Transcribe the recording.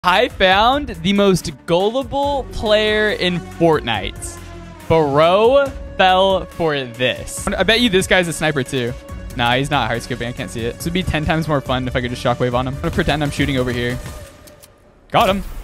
I found the most gullible player in Fortnite. Bro fell for this. I bet you this guy's a sniper too. Nah, he's not hard scoping. I can't see it. This would be 10 times more fun if I could just shockwave on him. I'm gonna pretend I'm shooting over here. Got him.